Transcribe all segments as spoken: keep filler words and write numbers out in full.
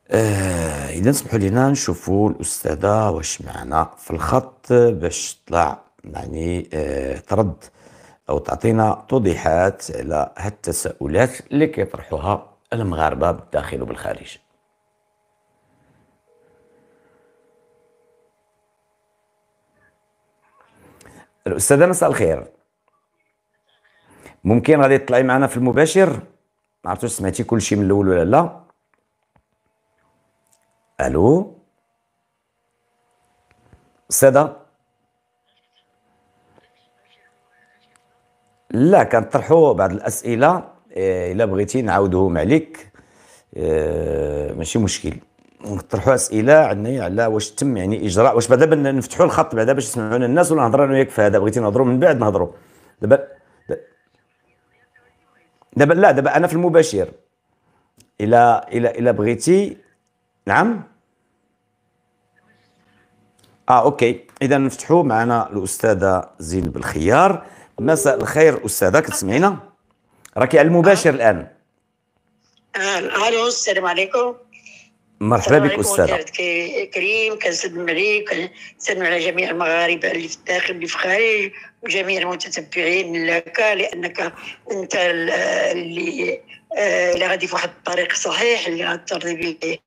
آه إذا سمحوا لينا نشوفوا الأستاذة واش معنا في الخط باش تطلع يعني آه ترد أو تعطينا توضيحات على هاد التساؤلات اللي كيطرحوها المغاربة بالداخل وبالخارج. الأستاذة مساء الخير، ممكن غادي تطلعي معنا في المباشر؟ ما عرفتش سمعتي كل شيء من الأول ولا لا؟ ألو أستاذة؟ لا كنطرحوا بعض الأسئلة، آه، إلا بغيتي نعاودوهم عليك آه، ماشي مشكل. نطرحوا اسئله عندنا على واش تم يعني اجراء، واش بعدا دابا نفتحوا الخط بعدا باش يسمعونا الناس، ولا نهضروا انا وياك في هذا؟ بغيتي نهضروا من بعد نهضروا دابا؟ دابا لا، دابا انا في المباشر. الى الى الى بغيتي. نعم. اه اوكي، اذا نفتحوا معنا الاستاذه زينب الخيار. مساء الخير استاذه، كتسمعينا؟ راكي على المباشر الان. آه، الو السلام عليكم. مرحبا السلام بك عليكم استاذه. وديرت كريم، كنسلم عليك، كنسلم على جميع المغاربه اللي في الداخل واللي في الخارج، وجميع المتتبعين لك، لانك انت اللي آه، اللي غادي في واحد الطريق صحيح اللي غترضي به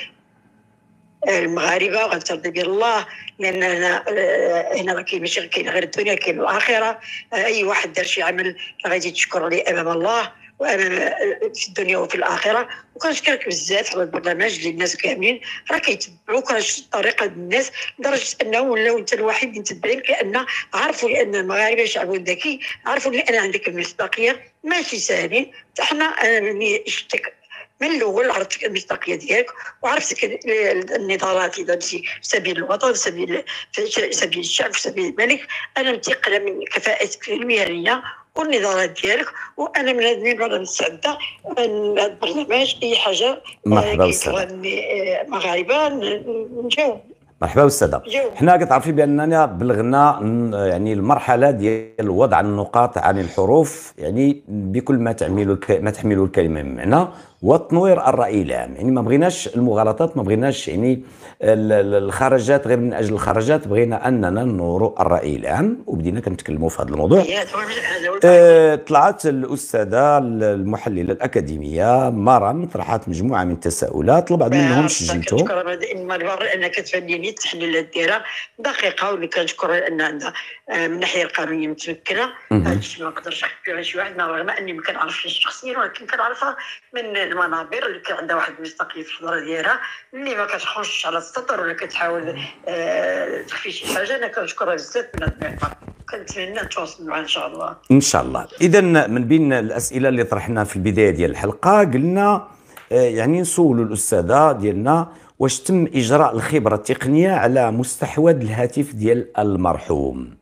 المغاربه وغترضي به الله. لان هنا آه، هنا راه كاين ماشي كاين غير الدنيا، كاين الاخره. آه، اي واحد دار شي عمل غادي تشكر عليه امام الله وامام آه، في الدنيا وفي الاخره. وكنشكرك بزاف على البرنامج اللي الناس كاملين راه كيتبعوك، راه شفت طريقه الناس لدرجه انهم ولاو انت الوحيد اللي متبعين، لان عرفوا لان المغاربه شعب ذكي، عرفوا لان عندك المصداقيه ماشي ساهلين. حتى حنا انا ملي شفتك من الاول عرفتك المصداقيه ديالك، وعرفتك النضالات اذا مشي في سبيل الوطن، في سبيل في سبيل الشعب، في سبيل الملك. انا متيقنه من كفاءتك المهنيه والنضالات ديالك، وانا من هذا المنبر مستعده من هذا البرنامج اي حاجه مرحبا كيطلبوها استاذه. مني مغاربه نجاوب. مرحبا استاذه. نجاوب. حنا كتعرفي باننا بلغنا ن- يعني المرحله ديال وضع النقاط عن الحروف، يعني بكل ما تحمل الك... ما تحمله الكلمه من معنى، وتنوير الراي العام. يعني ما بغيناش المغالطات، ما بغيناش يعني ال- ال- الخرجات غير من اجل الخرجات، بغينا اننا ننوروا الراي العام، وبدينا كنتكلموا في هذا الموضوع. هذا هو هذا هو البحث. آه، طلعت الأستاذة المحللة الأكاديمية مرام طرحت مجموعة من التساؤلات، طلبت منهم عرفتها سجلتهم. كنشكرها المرة لانها كتفنيني التحليلات ديالها دقيقه، واللي كنشكرها لان عندها آه، من الناحيه القانونيه متمكنه. مهم. هذا الشيء ما نقدرش نحكي على شي واحد، رغم اني ما كنعرفش شخصيا، ولكن كنعرفها من المنابر اللي كان عندها واحد المصداقيه في الحضره ديالها، اللي ما كتخش على السطر ولا كتحاول آه، تخفي شي حاجه. انا كنشكرها بزاف من هذا المعطى، كنتمنى نتواصل معها ان شاء الله. ان شاء الله. اذا من بين الاسئله اللي طرحنا في البدايه ديال الحلقه قلنا آه، يعني نسولوا الاستاذه ديالنا واش تم اجراء الخبره التقنيه على مستحوذ الهاتف ديال المرحوم.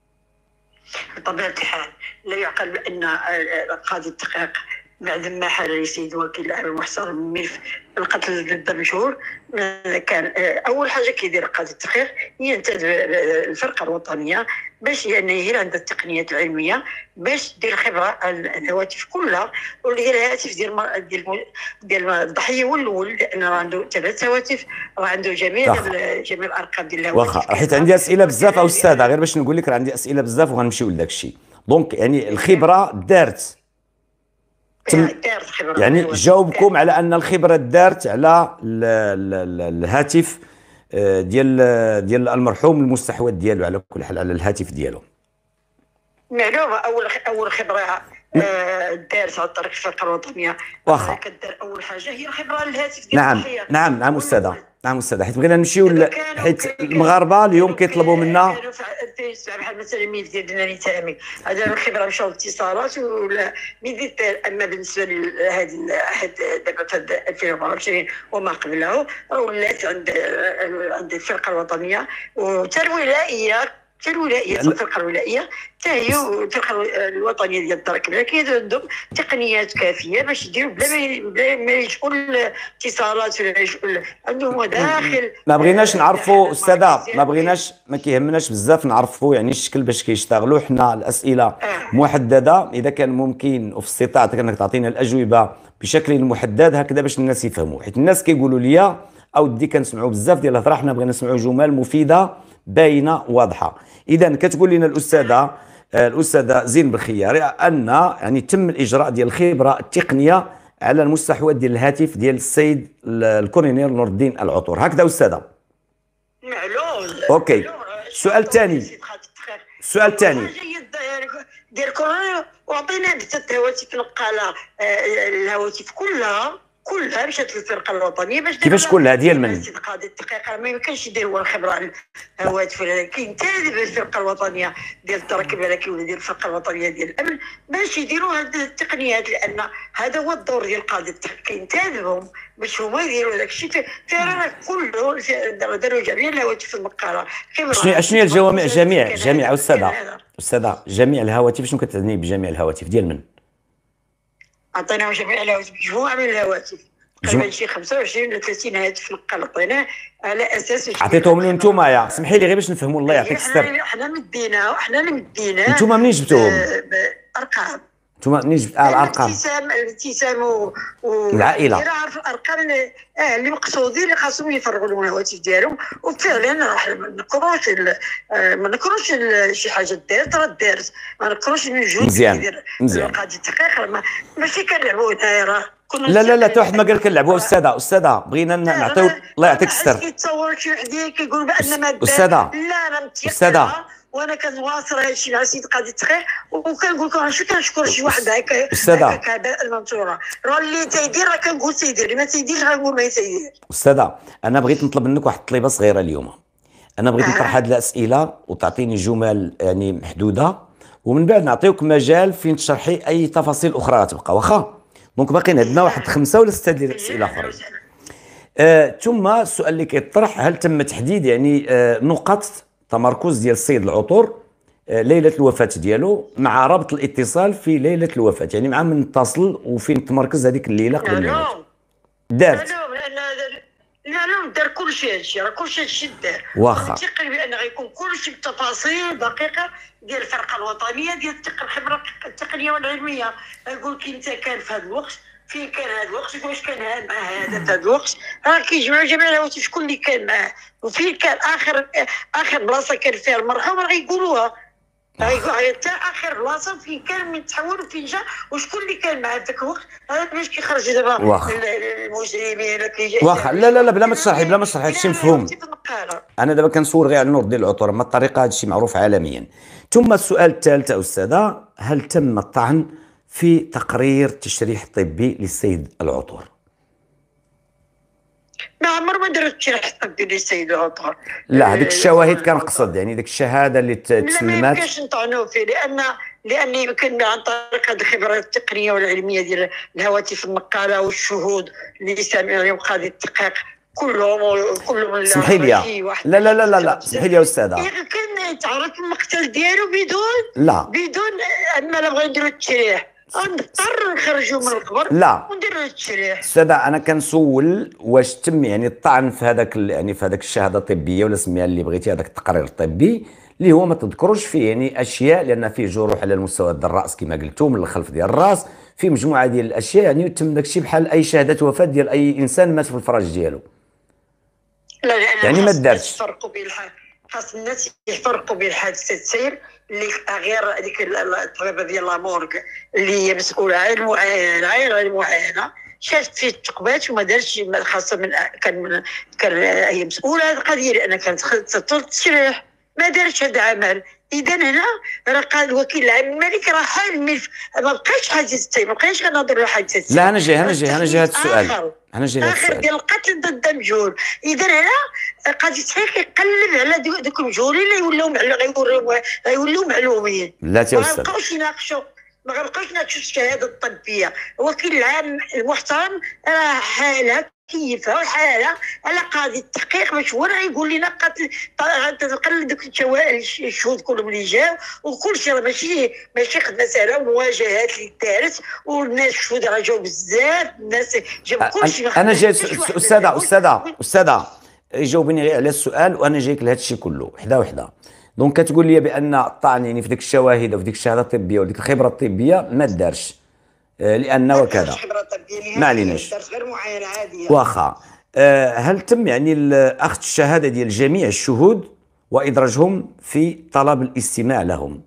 بطبيعه الحال لا يعقل بان آه، قاضي التحقيق بعد ما حال السيد وكيل العام المحترم الملف القتل ضد مشهور، كان آه، اول حاجه كيدير قاضي التحقيق هي ينتدب الفرقه الوطنيه باش يعني هي عندها التقنيات العلميه باش دير خبره الهواتف كلها، واللي هي الهاتف ديال ديال ديال الضحيه والاول، لان راه عنده ثلاث هواتف، راه عنده جميع واخا جميع الارقام ديال الهواتف. واخا، حيت عندي اسئله بزاف او استاذه، غير باش نقول لك راه عندي اسئله بزاف وغنمشيو لذاك الشيء. دونك يعني الخبره دارت تم، يعني جاوبكم على ان الخبره دارت على ال ال ال الهاتف آه، ديال ديال المرحوم، المستحوذ ديالو على كل حال على الهاتف ديالو. معلومه اول اول خبره آه، دارت على طريق الفرقه الوطنيه. واخا كدار اول حاجه هي الخبره الهاتف ديال نعم الضحيه. نعم نعم استاذه، نعم استاذه، حيت بغينا نمشيو، حيت المغاربه اليوم كيطلبوا منا. كانوا في بحال مثلا ميل ديال دناني تامي، هذا الخبره مشاو الاتصالات ولا ميديتال. اما بالنسبه لهذه واحد دابا في ألفين وأربعة وعشرين وما قبله ولات عند عند الفرقه الوطنيه وحتى الولائيه حتى الولائيه الفرقه الولائيه حتى هي الفرقه الوطنيه ديال الدرك الملكي عندهم تقنيات كافيه باش يديروا بلا ما بلا ما يلجؤوا الاتصالات ولا يلجؤوا عندهم داخل. ما بغيناش نعرفوا استاذه، ما بغيناش ما كيهمناش بزاف نعرفوا يعني الشكل باش كيشتغلوا. حنا الاسئله آه. محدده، اذا كان ممكن وفي استطاعتك انك تعطينا الاجوبه بشكل محدد هكذا باش الناس يفهموا، حيت الناس كيقولوا لي اودي كنسمعوا بزاف ديال الهضره، حنا بغينا نسمعوا جمل مفيده باينه واضحه. اذا كتقول لنا الاستاذه الاستاذه زين بالخياري ان يعني تم الاجراء ديال الخبره التقنيه على المستحوذ ديال الهاتف ديال السيد الكولونيل نور الدين العطور، هكذا استاذه؟ معلوم. اوكي. السؤال الثاني، السؤال الثاني ديال كورونا وعطينا عدة هواتف نقاله الهواتف كلها كلها مشات للفرقه الوطنيه باش كيفاش كلها ديال من؟ قاعده الدقيقه ما يمكنش يدير هو الخبره على الهواتف ولا كاين تادب الفرقه الوطنيه ديال الدرك الملكي ولا ديال الفرقه الوطنيه ديال الامن باش يديروا هذه التقنيات، لان هذا هو الدور ديال قاده التحقيق، كاين تادبهم باش هما يديروا داك الشيء. فعلا كله داروا جميع الهواتف المقاله. شنو شنو هي الجوامع؟ جميع جميع استاذه استاذه جميع الهواتف، شنو كتعني بجميع الهواتف ديال من؟ عطيناهم جميع الهواتف، مجموعه من الهواتف تقريبا شي خمسة وعشرين ولا ثلاثين هاتف نقال عطيناه على اساس عطيتهم لهم نتوما. يا سمحي لي غير باش نفهموا، الله يعطيك الستر. حنا مديناه وحنا اللي مديناه. نتوما منين جبتوهم؟ ارقام. نتوما منين جبت اه الارقام؟ الابتسام الابتسام و... و... العائله. انا عارف الارقام اللي اه اللي مقصودين اللي خاصهم يفرغوا لهم الهواتف ديالهم، وفعلا راح ما نكروش ما نكروش شي حاجه دارت راه دارت، ما نكروش المجهود مزيان مزيان. قاعد التحقيق ماشي كنلعبوا هنايا راه لا لا لا، حتى واحد ما قال لك نلعبوا. استاذه استاذه بغينا نعطيو، الله يعطيك الستر. كيتصور شي وحده كيقول بان ما استاذه لا انا استاذه وانا كنواصل هذا الشيء مع سيد قاضي التحقيق، وكنقول لكم شو كنشكر شي واحد هكا استاذه هكا المنصوره راه اللي تيدير راه كنقول تيدير، اللي ما تيديرش غنقول ما تيدير. استاذه انا بغيت نطلب منك واحد الطلبه صغيره اليوم. انا بغيت نطرح هذه الاسئله وتعطيني جمل يعني محدوده، ومن بعد نعطيوك مجال فين تشرحي اي تفاصيل اخرى تبقى واخا. دونك باقيين عندنا واحد خمسه ولا سته ديال الاسئله اخرين. آه، ثم السؤال اللي كيطرح، هل تم تحديد يعني آه نقط تمركز ديال السيد العطور آه ليله الوفاه ديالو مع رابط الاتصال في ليله الوفاه، يعني مع من اتصل وفين تمركز هذيك الليله قبل ما يموت؟ دارت لا دار كل شيء، هادشي راه كل شيء هادشي دار، واخا متيقن بان غيكون كل شيء بالتفاصيل دقيقه ديال الفرقه الوطنيه ديال الخبره التقنيه والعلميه. نقول لك انت كان في هذا الوقت فين كان هذا الوقت واش كان مع هذا في هذا الوقت، راه كيجمعوا جميع الهواتف شكون اللي كان معاه وفين كان اخر اخر بلاصه كان فيها المرحوم راه غيقولوها، غيقولوا حتى اخر بلاصه فين كان من تحول وفين جا وشكون اللي كان معاه في ذاك الوقت. هذا باش كيخرج دابا المجرمين كيجي واخا. لا لا لا بلا ما تشرحي بلا ما تشرحي، هادشي مفهوم. انا دابا كنصور غير على النور ديال العطور، اما الطريقه هادشي معروف عالميا. ثم السؤال الثالث استاذه، هل تم الطعن في تقرير تشريح طبي للسيد العطور؟ ما عمر ما درت تشريح طبي للسيد العطور. لا هذيك الشواهد كنقصد، يعني ديك الشهاده اللي تسلمت. لا ما يمكنش نطعنوا فيه، لان لان يمكن عن طريق هذه الخبرات التقنيه والعلميه ديال الهواتف النقاله والشهود اللي سامعين اليوم قاضي التحقيق كلهم كلهم. سمحي لي لا لا لا لا لا سمحي لي يا استاذه، يمكن تعرف المقتل ديالو بدون لا بدون اما لا بغينا نديروا التشريح نضطر نخرجوا من القبر لا ونديروا التشريح. استاذه انا كنسول واش تم يعني الطعن في هذاك يعني في هذاك الشهاده الطبيه ولا سميها اللي بغيتي، هذاك التقرير الطبي اللي هو ما تذكروش فيه يعني اشياء، لان فيه جروح على المستوى ديال الراس كما قلتوا من الخلف ديال الراس، في مجموعه ديال الاشياء يعني تم داك الشيء بحال اي شهاده وفاه ديال اي انسان مات في الفراش ديالو. لا لا يعني ما دارش. يفرقوا بين خاص الناس يفرقوا بين حادثه سير اللي غير هذيك الطبيبه ديال لامورغ اللي هي مسؤوله على المعاينه على المعاينه شافت فيه التقبات وما دارش خاصه من كان كان هي مسؤوله هذه القضيه لان كانت تطلب التشريح ما دارش هذا العمل. اذا هنا راه قال الوكيل العام الملك راه حال الملف ما بقاش حادثه ما بقاش كنهضروا على حادثه. لا انا جاي انا جاي انا جاي هذا السؤال انا جاي هذا السؤال اخر ديال القتل ضد مجهول. اذا هنا قاضي التحقيق يقلب على دوك المجهولين اللي يولوا غيولوا غيولوا معلومين. لا يا استاذ ما بقاوش يناقشوا ما غنبقاوش ناقشوا الشهاده الطبيه. الوكيل العام المحترم راه حاله كيفها حاله على قاضي التحقيق باش هو راه يقول لنا قتل تقلد دوك الشهود كلهم اللي جاو وكل شيء. ماشي ماشي خدمه سهله ومواجهات اللي دارت والناس الشهود راه جاو بزاف الناس جابوا كل شيء. انا جاي استاذه استاذه استاذه جاوبيني غير على السؤال وانا جايك لهذا الشيء كله وحده وحده. دونك كتقول لي بان الطعن يعني في ديك الشواهد وفي ديك الشهاده الطبيه وديك الخبره الطبيه ما دارش لان وكذا ما عليناش غير معاينه عاديه. واخا هل تم يعني اخذ الشهاده ديال جميع الشهود وادراجهم في طلب الاستماع لهم؟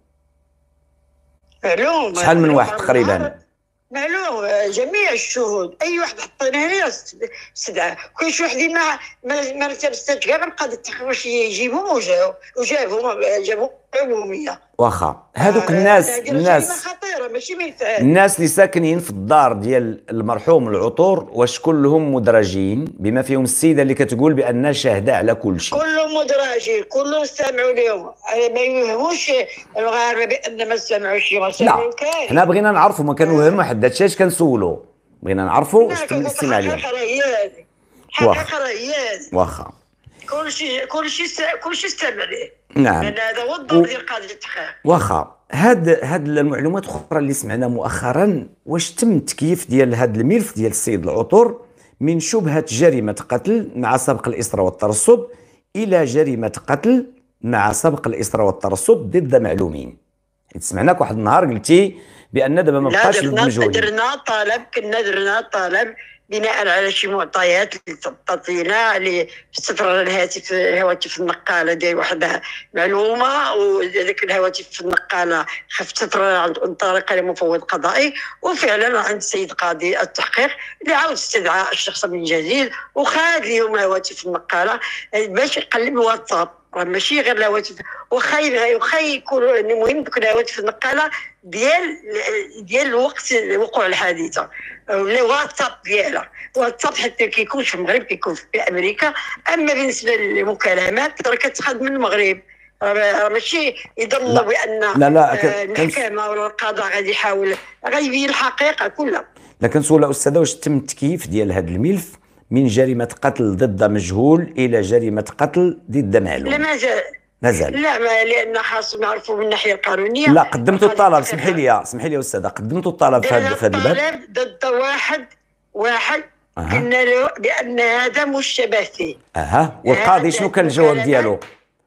معلوم. شحال من واحد تقريبا؟ معلوم جميع الشهود اي واحد حطينا هنا استدعاء. كل شي واحد ما ما ما تبستش كاع القاضي التحقيق واش يجيبهم وجاو وجابهم جابوا عموميه. واخا هذوك الناس الناس خطيره ماشي مثال. الناس اللي ساكنين في الدار ديال المرحوم العطور واش كلهم مدرجين بما فيهم السيده اللي كتقول بان شاهده على كل شيء؟ كلهم مدرجين كلهم استمعوا لهم. ما يوهموش المغاربه بان ما استمعوش ما استمعوا. لا حنا بغينا نعرفوا ما كنوهم حد هادشي اش كنسولوا بغينا نعرفوا واش تم الاستماع لهم. حقيقه راه هي هذه حقيقه راه هي هذه واخا كلشي كلشي كلشي استمع ليه. نعم لان هذا هو الدور ديال قاضي التحقيق. واخا هاد هاد المعلومات الاخرى اللي سمعنا مؤخرا واش تم التكييف ديال هاد الملف ديال السيد العطور من شبهه جريمه قتل مع سبق الاصرار والترصد الى جريمه قتل مع سبق الاصرار والترصد ضد معلومين؟ سمعناك واحد النهار قلتي بان دابا ما بقاش مجهولين. درنا طلب كنا درنا طلب بناء على شي معطيات اللي تعطينا لستر الهاتف الهواتف النقاله ديال واحد معلومه وذاك الهواتف النقاله خفت ستر عن طريق المفوض القضائي. وفعلا عند السيد قاضي التحقيق اللي عاود استدعى الشخص من جديد وخاد لهم الهواتف النقاله باش يقلب الواتساب. راه ماشي غير الهواتف وخا وخا يكونوا المهم دوك الهواتف النقاله ديال ديال الوقت وقوع الحادثه ولا واتساب ديالها. واتساب حتى كيكون في المغرب كيكون في امريكا. اما بالنسبه للمكالمات راه كتخاد من المغرب. راه ماشي يظن بان لا لا المحكمه ولا القضاء غادي يحاول غيبين الحقيقه كلها. لكن سؤال استاذه واش تم التكييف ديال هذا الملف من جريمه قتل ضد مجهول الى جريمه قتل ضد معلوم؟ لا مازال مازال لا ما لان خاص نعرفوا من الناحيه القانونيه. لا قدمتوا الطلب سمحي لي سمحي لي استاذه قدمتوا الطلب في هذا الباب؟ الطلب ضد واحد واحد قلنا له بان هذا مشتبه فيه. اها والقاضي شنو كان الجواب ديالو؟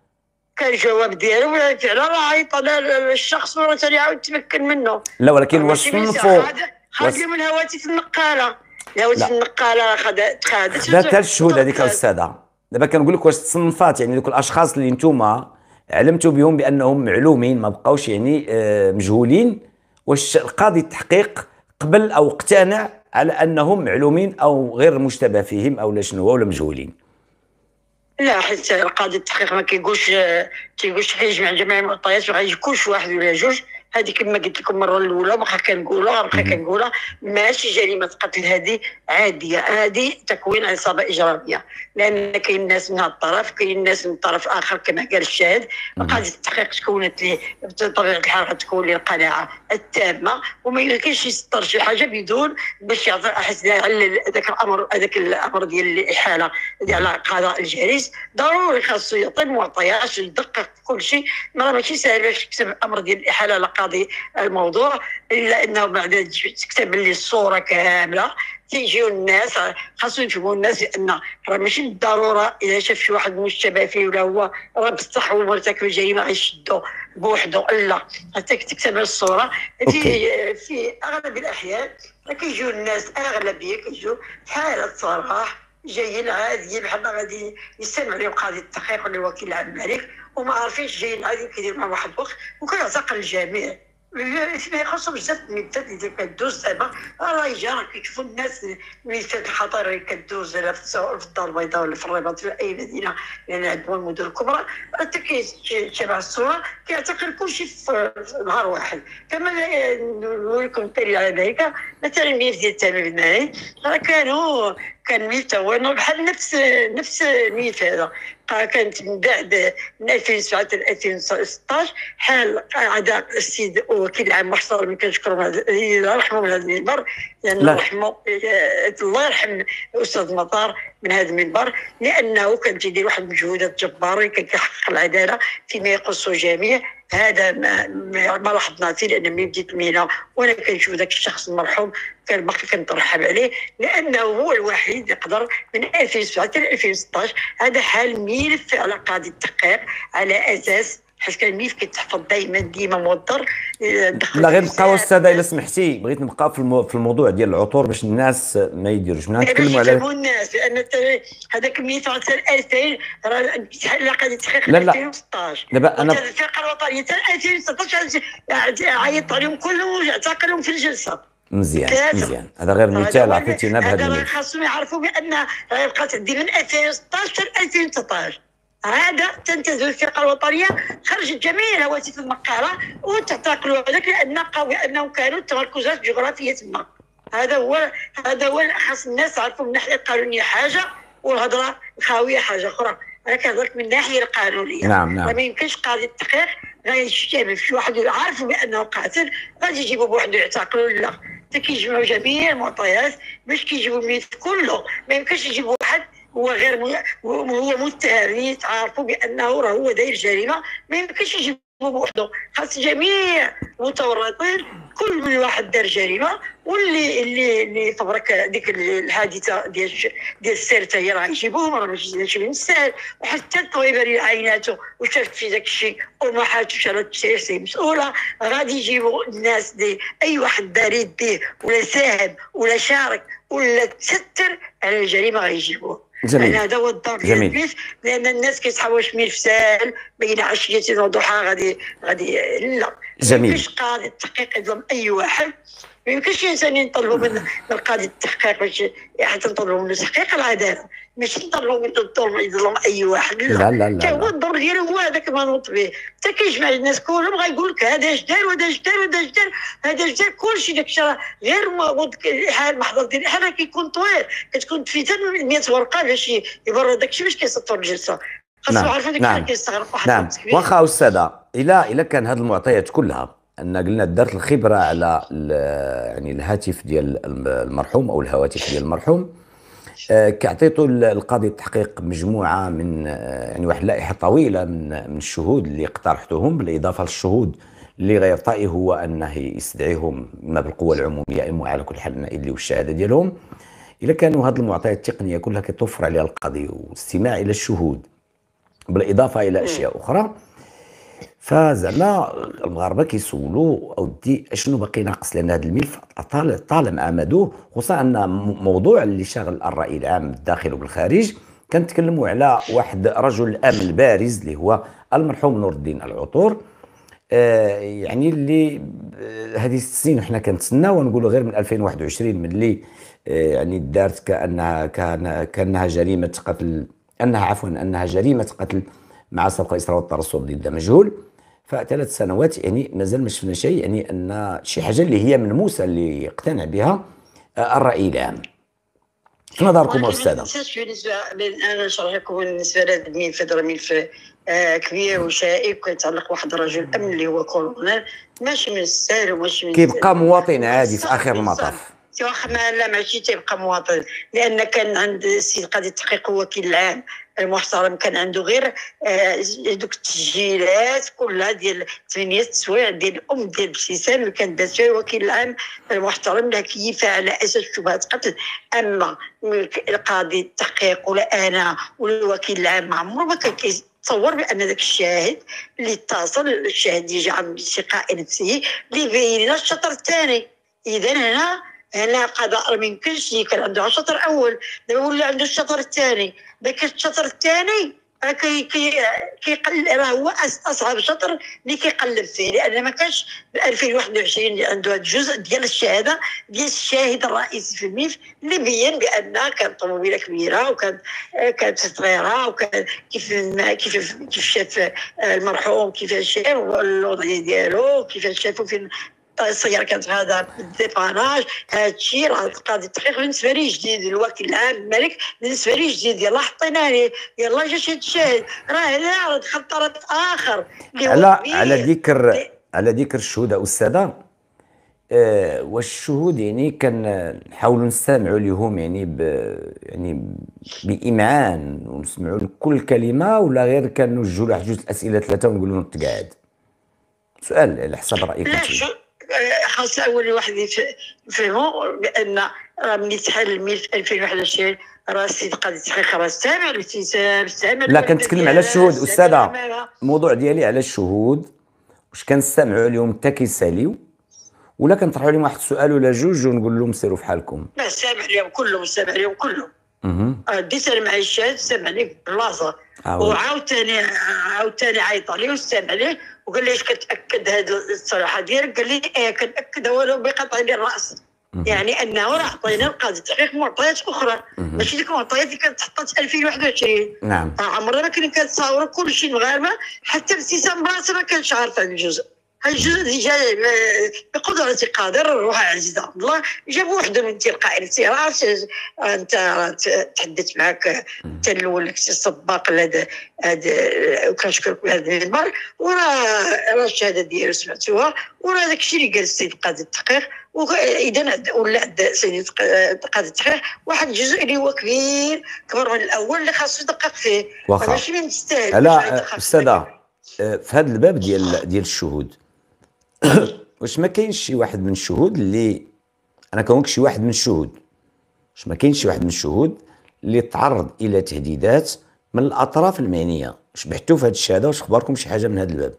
كان الجواب ديالو فعلا راه عيط على الشخص وراه ثاني عاود تمكن منه. لا ولكن واش صنفوا خاد لهم الهواتف النقاله الهواتف النقاله خدات خدات خدات الشهود هذيك استاذه. دابا كنقول لك واش تصنفات يعني دوك الاشخاص اللي نتوما علمتوا بهم بانهم معلومين ما بقاوش يعني مجهولين واش القاضي التحقيق قبل او اقتنع على انهم معلومين او غير مشتبه فيهم او لا شنو ولا مجهولين؟ لا حيت القاضي التحقيق ما كيقولش تيقولش حيجمع جميع المعطيات وغيجي كلش واحد ولا جوج. هذه كما قلت لكم المره الاولى وبقى كنقولها بقى كنقولها ماشي جريمه قتل. هذه عاديه هذه تكوين عصابه اجراميه لان كاين ناس من هذا الطرف كاين ناس من الطرف الاخر كما قال الشاهد. قاضي التحقيق تكونت ليه بطبيعه الحال تكون ليه القناعه التامه وما يمكنش يسطر شي حاجه بدون باش يعطي احس هذاك الامر هذاك الامر ديال الاحاله ديال قضاء الجليس. ضروري خاصو يعطي المعطيات يدقق كل شيء. ماشي سهل باش تكتب الامر ديال الاحاله على قاضي الموضوع الا انه بعد تكتب لي الصوره كامله تيجيو الناس خاصو يفهموا الناس ان راه ماشي بالضروره اذا شاف شي واحد مشتبه فيه ولا هو راه بصح هو مرتكب الجريمه غيشدو بوحدو. لا حتى تكتب الصوره. في في اغلب الاحيان كيجيو الناس اغلبيه كيجيو في حاله صراحه جايين عاديين بحال غادي يستمع لهم قاضي التحقيق ولا الوكيل العام الملك وما عارفينش جايين عادي كيدير مع واحد الوقت وكيعتقل الجميع. ما يخصهم بزاف الميتات اللي كدوز دابا راه جا راه كيشوفوا الناس الميتات الخطر اللي كدوز في الدار البيضاء ولا في الرباط في اي مدينه لان عندهم المدن الكبرى حتى كيتابع الصوره كيعتقل كلشي في نهار واحد. كما نقول لكم الدليل على ذلك مثلا الملف ديال تامر بن راه كانوا كان ميت هو بحال نفس نفس الميت هذا. كانت من بعد من ألفين وسبعة حتى ألفين وستطاش حال عدا السيد الوكيل العام محترم كنشكرهم الله يرحمه من هذا المنبر، لان لا. رحمه الله يرحم الاستاذ مطار من هذا المنبر، لانه كان تيدير واحد المجهودات جباره، كان كيحقق العداله فيما يخص الجميع. هذا ما, ما لاحظنا فيه، لان ملي بديت المهنه وانا كنشوف ذاك الشخص المرحوم كان باقي كنترحب عليه، لانه هو الوحيد اللي يقدر من ألفين وسبعة حتى ألفين وستطاش هذا حال ملف على قاضي التحقيق على اساس حيت كان الملف كيتحفظ دائما ديما موضر. لا غير نبقاو الساده الا سمحتي، بغيت نبقى في المو... في الموضوع ديال العطور باش الناس ما يديروش ملي نتكلموا على الناس، لان هذاك الملف حتى ألفين راه شحال قاضي التحقيق ألفين وستطاش. دابا انا الفرقه الوطنيه حتى ألفين وستطاش عيط عليهم كلهم واعتقلهم في الجلسه. مزيان مزيان، هذا غير مثال عطيتينا بهذا الملف. هذا خاصهم يعرفوا بان راه بقات عندي من ألفين وستطاش حتى ألفين وتسعطاش. هذا تنتزع الفرقه الوطنيه، خرجت جميع الهواتف المقاله وتعتقلوا هذاك لان انهم كانوا تمركزات جغرافيه تما. هذا هو هذا هو خاص الناس يعرفوا من الناحيه القانونيه حاجه والهضره الخاويه حاجه اخرى. انا كنهضرك من الناحيه القانونيه. نعم نعم. ما يمكنش قاضي التحقيق غيشتبه في واحد عارف بانه قاتل غادي يجيبوا بوحده يعتقلوا. لا، كيجمعوا جميع المعطيات باش كيجيبوا الميت كله. ما يمكنش يجيبوا واحد هو غير م... هو متهم يتعرفوا بانه راه هو داير جريمه، ما يمكنش يجيبوا بوحده. خاص جميع المتورطين كل من واحد دار جريمه، واللي اللي اللي فبرك ديك الحادثه ديال ديال السيرته هي راه يجيبوهم، راه ماشي بالسهل. وحتى الطبيبه اللي عيناته وشافت في داك الشيء وما حاتش على التشريع مسؤوله، غادي يجيبوا الناس دي اي واحد بريد به ولا ساهم ولا شارك ولا تستر على الجريمه غيجيبوه. جميل. هذا هو الدور ديال الملف، لان الناس كيتحواش ملف ساهل بين عشيه وضحى غادي غادي لا. جميل. ما يمكنش قاضي التحقيق يظلم اي واحد، ما يمكنش الانسان يطلبوا من القاضي التحقيق باش حتى نطلبوا منه تحقيق العداله، ماشي نطلبوا منه الظلم يظلم اي واحد. لا لا لا هو الدور ديالو هو هذاك المنوط به. حتى كيجمع الناس كلهم غايقول لك هذا اش دار وهذا اش دار وهذا اش دار هذا اش دار كلشي. داك الشيء غير حال المحضر ديال الحاله كيكون طويل، كتكون في حتى مية ورقه باش يبرر داك الشيء باش كيصفر الجلسه. خاصو يعرفوا داك الشيء كيستغرق واحد نعم. واخا استاذه الا الا كان هذه المعطيات كلها ان قلنا دارت الخبره على يعني الهاتف ديال المرحوم او الهواتف ديال المرحوم، كعطيتوا القاضي التحقيق مجموعه من يعني واحد اللائحه طويله من من الشهود اللي اقترحتوهم، بالاضافه للشهود اللي غيرتئي هو انه يستدعيهم اما بالقوه العموميه اما على كل حال النائلي والشهاده ديالهم. الا كانوا هذه المعطيات التقنيه كلها كتوفر عليها القاضي واستماع الى الشهود بالاضافه الى اشياء اخرى، فزعما المغاربه كيسولوا اودي اشنو باقي ناقص، لان هذا الملف طالما امدوه، خصوصا ان موضوع اللي شاغل الراي العام بالداخل وبالخارج. كنتكلموا على واحد رجل الامن بارز اللي هو المرحوم نور الدين العطور، آه يعني اللي هذه ست سنين وحنا كنتسناو ونقولوا غير من ألفين وواحد وعشرين من اللي آه يعني دارت كانها كان كانها جريمه قتل، انها عفوا انها جريمه قتل مع سبق الاصرار والترصد ضد مجهول. فثلاث سنوات يعني مازال ما شفنا شيء، يعني ان شي حاجه اللي هي ملموسه اللي يقتنع بها الراي العام. في نظركم استاذه؟ ما تنساش بالنسبه انا نشرح لكم بالنسبه لهذا الملف، هذا ملف كبير وشائك ويتعلق واحد الرجل الامن اللي هو كولونيل، ماشي من السهل وماشي من كيبقى مواطن عادي في اخر المطاف. واخا ما لا ماشي تيبقى مواطن، لان كان عند السيد قاضي التحقيق هو وكيل العام المحترم كان عنده غير دوك التسجيلات كلها ديال ثمانية تسويع ديال الام ديال ابتسام اللي كان داز فيها الوكيل العام المحترم اللي كيفها على اساس شبهات قتل. اما القاضي التحقيق ولا انا ولا الوكيل العام ما عمره ما كان كيتصور بان ذاك الشاهد اللي اتصل الشاهد يجي عن استقاء نفسه اللي بين لنا الشطر الثاني. اذا هنا هنا قضاء ما يمكنش كان عنده شطر اول، دابا ولا عنده الشطر الثاني. ذاك الشطر الثاني راه كي كي كيقل راه هو اصعب شطر اللي كيقلب فيه، لان ما كانش ب ألفين وواحد وعشرين اللي عنده هذا الجزء ديال الشهاده ديال الشاهد الرئيسي في الملف اللي بين بان كانت طوموبيله كبيره وكانت كانت صغيره وكان كيف كيف كيف شاف المرحوم كيفاش شاف الوضعيه ديالو كيفاش شافوا في السياره كانت غاده بالديباناج. هذا الشيء راه القاضي التحقيق بالنسبه لي جديد، الوكيل العام الملك بالنسبه لي جديد. يلاه حطينا ليه يلاه جا شي الشاهد راه هنا دخل طرف اخر على على ذكر على ذكر الشهود أستاذة، آه، واش الشهود يعني كنحاولوا نستمعوا لهم يعني ب يعني بإمعان ونسمعوا لكل كلمة، ولا غير كنوجهوا له واحد جوج الأسئلة ثلاثة ونقولوا له تقعد؟ سؤال على حسب رأيك لا أنت. شو خاص اول واحد يفهموا بان راه ملي تحل الملف ألفين وواحد وعشرين راه السيد قاضي التحقيق راه استمع الابتسام، استمع لا، كنتكلم على الشهود أستاذة، الموضوع ديالي على الشهود، واش كنستمعوا لهم حتى كيساليو، ولا كنطرحوا عليهم واحد السؤال ولا جوج ونقول لهم سيروا في حالكم؟ لا، سامع اليوم كلهم، سامع اليوم كلهم. اها ديت انا مع الشاهد سامع ليه في البلاصه، آه وي. وعاوتاني عاوتاني عيط عليه واستمع ليه وقال لي اش كتاكد هذه الصراحه ديالك؟ قال لي ايه كناكدها ولو بقطع لي الراس. يعني انه راه عطينا القاضي التحقيق معطيات اخرى، ماشي ديك المعطيات اللي كانت تحطات ألفين وواحد وعشرين. نعم. عمرنا ما كنا كنتصاوروا كلشي المغاربه، حتى ابتسام راسها ما كانش عارفه هذا الجزء. هذا الجزء اللي جاي بقدرة قادر الروح عزيز عبد الله جابوا وحده من تلقاء نفسها. انت تحدثت معك انت الاول لك السباق هذا هذا، وكنشكرك بهذا المنبر، وراه راه الشهاده ديالو سمعتوها، وراه داك الشيء اللي قال السيد قاضي التحقيق. واذا ولا عند سيد قاضي التحقيق واحد الجزء اللي هو كبير كبر من الاول اللي خاصو يدقق فيه، ماشي من مستاهل. لا استاذه، في هذا الباب ديال ديال الشهود واش ما كاينش شي واحد من الشهود اللي انا كنقول شي واحد من الشهود واش ما كاينش شي واحد من الشهود اللي تعرض الى تهديدات من الاطراف المعنيه؟ واش بحثتوا في هذه الشهاده؟ واش خبركم شي حاجه من هذا الباب؟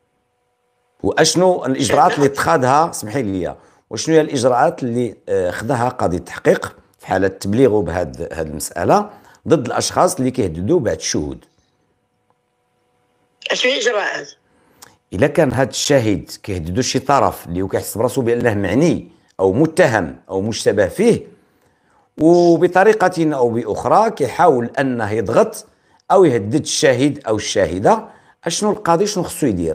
واشنو الاجراءات اللي اتخذها؟ اسمحي لي، وشنو هي الاجراءات اللي خذها قاضي التحقيق في حاله تبليغه بهذه هذه المساله ضد الاشخاص اللي كيهددوا بعض الشهود؟ اشنو الاجراءات؟ الا كان هذا الشاهد كيهددوا شي طرف اللي هو كيحس براسو بانه معني او متهم او مشتبه فيه، وبطريقه او باخرى كيحاول انه يضغط او يهدد الشاهد او الشاهده، اشنو القاضي شنو خصو يدير؟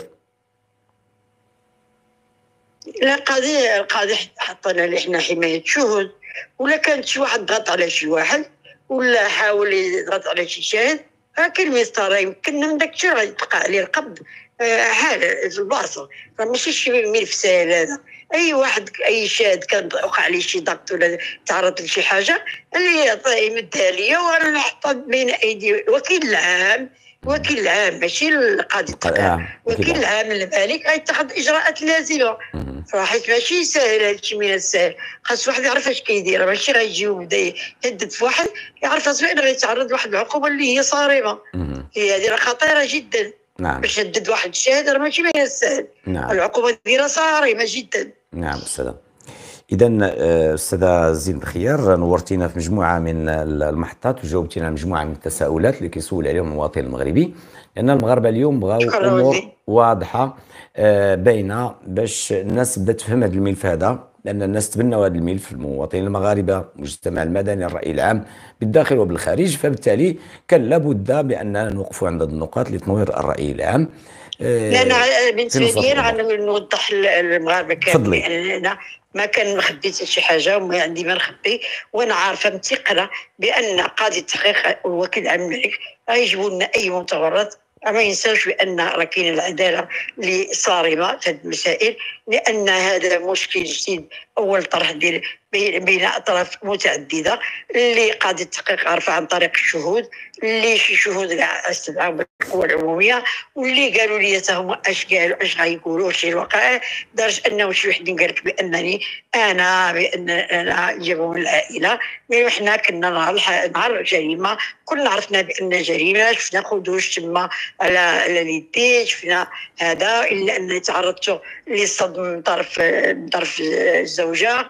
لا، القاضي القاضي حطنا لي حنا حمايه شهود، ولا كانت شي واحد ضغط على شي واحد ولا حاول يضغط على شي شاهد، كلمه ترى يمكن من داك الشيء غيتلقى عليه القبض حاله في البلاصه. راه ماشي شي ملف ساهل هذا. اي واحد اي شاهد كان وقع عليه شي ضغط ولا تعرض لشي حاجه اللي يمدها ليا وانا نحطها بين ايدي وكيل العام. وكيل العام ماشي القاضي التحقيق، وكيل العام المالك غيتخذ اجراءات لازمه. راه حيت ماشي ساهل هادشي من الساهل، خاص واحد يعرف اش كيدير، ماشي غيجي ويبدا يهدد في واحد يعرف راسو انه غيتعرض لواحد العقوبه اللي هي صارمه. هي هذه راه خطيره جدا. نعم. باش تهدد واحد الشاهد راه ماشي من الساهل. نعم. العقوبه ديالها صارمه جدا. نعم استاذه. اذا استاذه زين بخير، نورتينا في مجموعه من المحطات وجاوبتينا على مجموعه من التساؤلات اللي كيسول عليهم المواطن المغربي، لان المغاربه اليوم بغاو امور واضحه باينه باش الناس بدات تفهم هذا الملف هذا، لان الناس تبنوا هذا الملف، المواطنين المغاربه، المجتمع المدني، الراي العام بالداخل وبالخارج، فبالتالي كان لابد باننا نوقفوا عند النقاط لتنوير الراي العام. لان بالنسبه لي غنوضح للمغاربه كاملين ان ما كان مخبي حتى شي حاجه وما عندي ما نخبي، وانا عارفه متيقنه بان قاضي التحقيق والوكيل العام الملك غيجيبوا لنا اي متورط. ما ينساوش بان راه كاين العداله اللي صارمه في هذه المسائل، لان هذا مشكل جديد اول طرح ديال بين اطراف متعدده اللي قاضي التحقيق عرفه عن طريق الشهود، اللي شي شهود استدعاهم بالقوى العموميه واللي قالوا لي هما اش قالوا اش غيقولوا شي الوقائع، لدرجه انه شي وحد قال لك بانني انا بان انا جابوا من العائله. مي حنا كنا نهار نهار الجريمه كلنا عرفنا بان جريمه، شفنا خدوش تما على على اليدين، شفنا هذا، الا ان تعرضت للصدمه من طرف من طرف الزوجه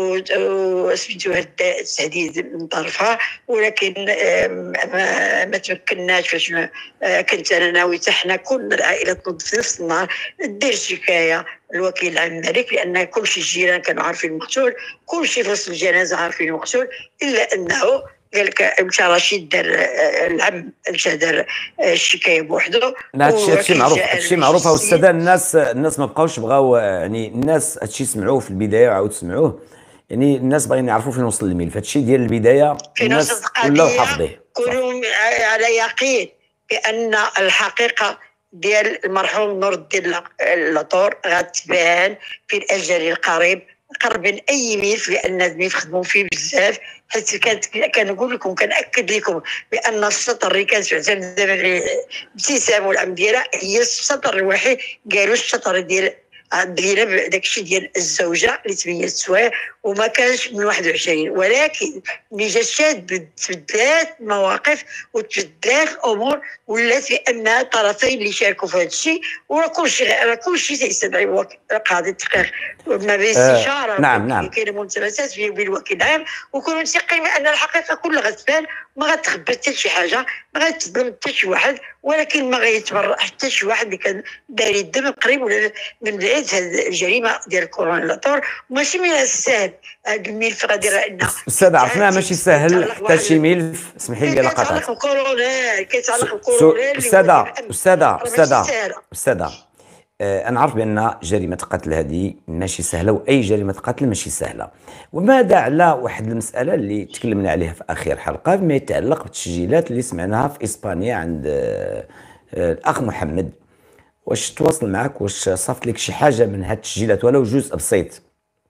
وسميتو هذا التهديد من طرفها، ولكن ما, ما تمكناش فاش كنت انا ناوي حنا كل العائله تنوض في نفس النهار دير شكايه الوكيل العام الملك، لان كل شيء الجيران كانوا عارفين المقتول، كل شيء في وسط الجنازه عارفين المقتول، الا انه قال لك مشى رشيد دار العم مشى دار الشكايه بوحده. لا هادشي معروف، هادشي معروف استاذه. الناس الناس ما بقاوش بغاو، يعني الناس هادشي سمعوه في البدايه وعاود سمعوه، يعني الناس باغيين يعرفوا فين وصل الملف. هادشي ديال البدايه الناس ولاو حافظيه. كونوا على يقين بان الحقيقه ديال المرحوم نور الدين لاطور غتبان في الاجل القريب قرب من اي ملف، لان الملف خدموا فيه بزاف. حيت كانت كنقول لكم كناكد لكم بان السطر اللي كان تعتمد دابا ابتسام والعم ديالها هي السطر الوحيد. قالوا السطر ديال ديال داكشي ديال الزوجه اللي تميزت سوايع وما كانش من واحد وعشرين، ولكن ملي جا الشاد تبدلات المواقف وتبدلات الامور، ولات بان الطرفين اللي شاركوا في هذا الشيء وراه كلشي راه كلشي تيستدعي قاضي التحقيق ما بين استشاره. آه نعم نعم كاينه ملتمسات بين الوكيل العام، وكونوا متيقين بان الحقيقه كلها غتبان، ما غتخبى حتى شي حاجه، ما غتظلم حتى شي واحد، ولكن ما غيتبرأ حتى شي واحد اللي كان داير الدم قريب ولا من بعيد. هذه الجريمه ديال الكورونا لاطور ماشي من السهل. هذا الملف غادي راه استاذ عرفنا ماشي سهل حتى شي ملف. اسمحي لي لقطات كيتعلق بالكورونا كيتعلق بالكورونا. استاذه استاذه استاذه استاذه انا عارف بان جريمه القتل هذه ماشي سهله، واي جريمه قتل ماشي سهله. وماذا على واحد المساله اللي تكلمنا عليها في اخر حلقه فيما يتعلق بالتسجيلات اللي سمعناها في اسبانيا عند الاخ محمد؟ واش تواصل معك؟ واش صافت لك شي حاجه من هاد التسجيلات ولو جزء بسيط؟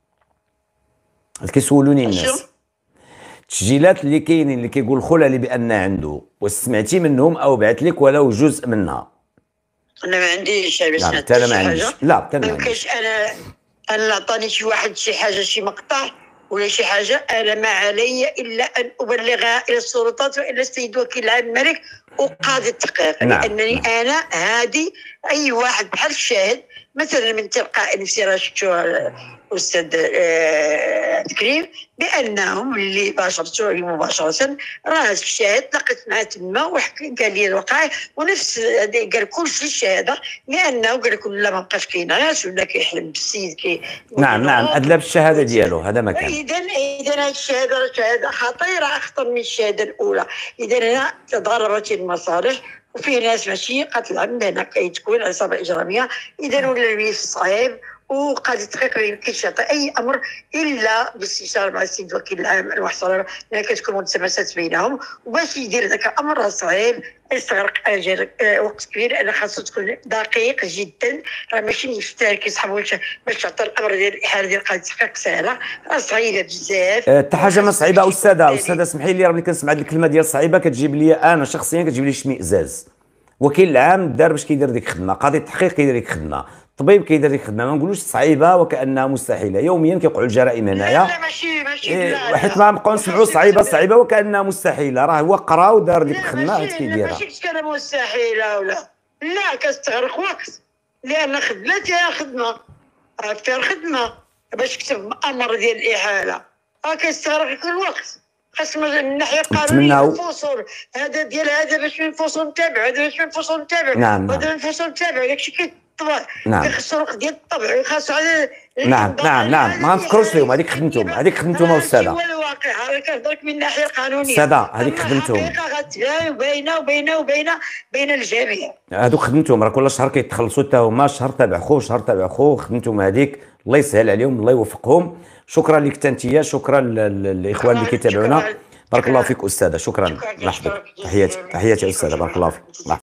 كيسولوني الناس التسجيلات اللي كاينين اللي كيقول خلالي بان عنده، واش سمعتي منهم او بعث لك ولو جزء منها؟ انا ما عنديش باش لا انا ما عنديش. لا انا ما عنديش. انا انا عطاني شي واحد شي حاجه شي مقطع ولا شي حاجه، انا ما علي الا ان ابلغها الى السلطات والى السيد وكيل العام الملك وقاضي التحقيق. نعم. لانني نعم. انا هادي اي واحد بحال الشاهد مثلا من تلقاء نفسي راه شفتو الاستاذ تكريم بانهم اللي باشرته مباشره راه الشاهد لقيت معاه تما وحكى قال لي الوقائع ونفس قال كل شيء الشهاده، لانه قال لك لا ما بقاش كينعس ولا كيحلم بالسيد كي. نعم نعم ادلى بالشهاده ديالو هذا ما كان. اذا اذا هذه الشهاده شهاده خطيره اخطر من الشهاده الاولى. اذا هنا تضاربت المصالح وفي ناس ماشي قتل عمد، هنا كيتكون عصابه اجراميه. اذا ولا الملف صعيب وقاضي التحقيق ما يمكنش يعطي اي امر الا باستشاره مع السيد وكيل العام المحترم، لان كتكون ملتمسات بينهم، وباش يدير ذاك الامر راه صعيب يستغرق اجل وقت كبير، لان خاصو تكون دقيق جدا. راه ماشي مفتاح كيسحبوا باش تعطي الامر ديال الاحاله ديال قاضي التحقيق سهله، راه صعيبه بزاف. حتى حاجه ما صعيبه استاذه استاذه اسمحي لي راه ملي كنسمع هذه الكلمه ديال صعيبه كتجيب لي انا شخصيا كتجيب لي اشمئزاز. وكيل العام دار باش كيدير ديك الخدمه، قاضي التحقيق كيدير ديك الخدمه، الطبيب كيدير ديك الخدمه، ما نقولوش صعيبه وكانها مستحيله. يوميا كيوقعوا الجرائم هنايا. لا ماشي ماشي إيه حيت ما نبقاو نسمعوا صعيبه صعيبه وكانها مستحيله. راه هو قرا ودار ديك الخدمه عاد كيديرها. ماشي كان مستحيله ولا لا، كتستغرق وقت لان خدمتها خدمه فيها الخدمه باش تكتب امر ديال الاحاله راه كيستغرق كل الوقت. خاص من الناحيه القانونيه فصول هذا ديال هذا باش من فصول نتابع هذا باش من فصول نتابع نعم هذا من فصول نتابع داكشي كيطبع. نعم كيخصو الوقت ديال الطبع وخاصو على نعم نعم نعم ما نفكروش فيهم. هذيك خدمتهم هذيك خدمتهم استاذه. هو الواقع راه كنهضرك من الناحيه القانونيه استاذه هذيك خدمتهم. الحقيقه غتبان وباينه وباينه وباينه بين الجميع. هذوك خدمتهم راه كل شهر كيتخلصوا حتى هما، شهر تابع خو شهر تابع خو خدمتهم هذيك. الله يسهل عليهم الله يوفقهم. شكرا لك انت، شكرا للاخوان اللي كيتابعونا. بارك الله فيك استاذه، شكرا. مرحبا. تحياتي تحياتي استاذه، بارك الله فيك.